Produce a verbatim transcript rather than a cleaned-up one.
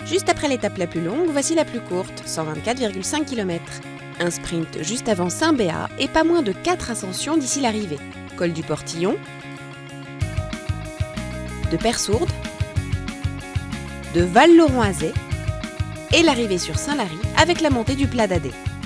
Juste après l'étape la plus longue, voici la plus courte, cent vingt-quatre virgule cinq kilomètres. Un sprint juste avant Saint-Béat et pas moins de quatre ascensions d'ici l'arrivée. Col du Portillon, de Persourde, de Val-Lauron-Azé et l'arrivée sur Saint-Lary avec la montée du Plat d'Adé.